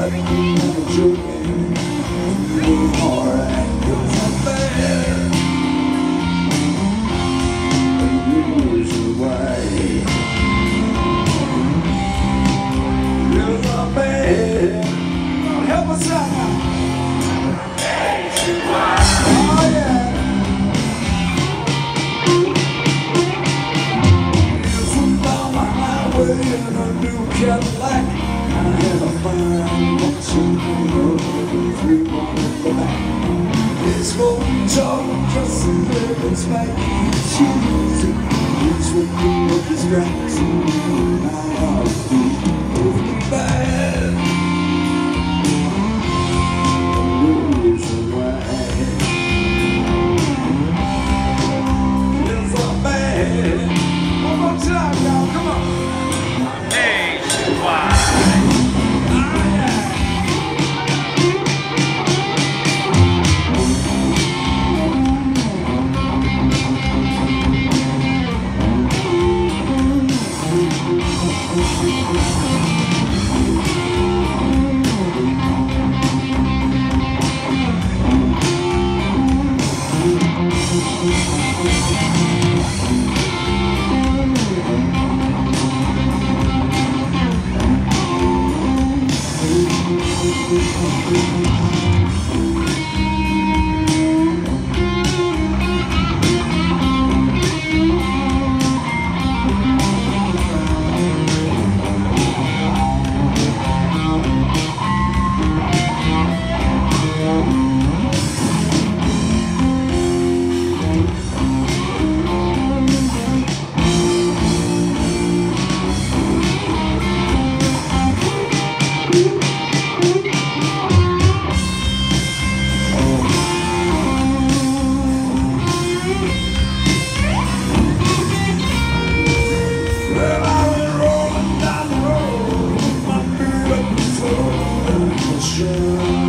Help us out now. In a new Cadillac, I had a fine watching three wanted the back. It's golden chocolate dressing ribbons, spiky shoes, it's with me with his straps. Now I'll be bad. It's alright. It's a bad. One more time, y'all, come on. Sure.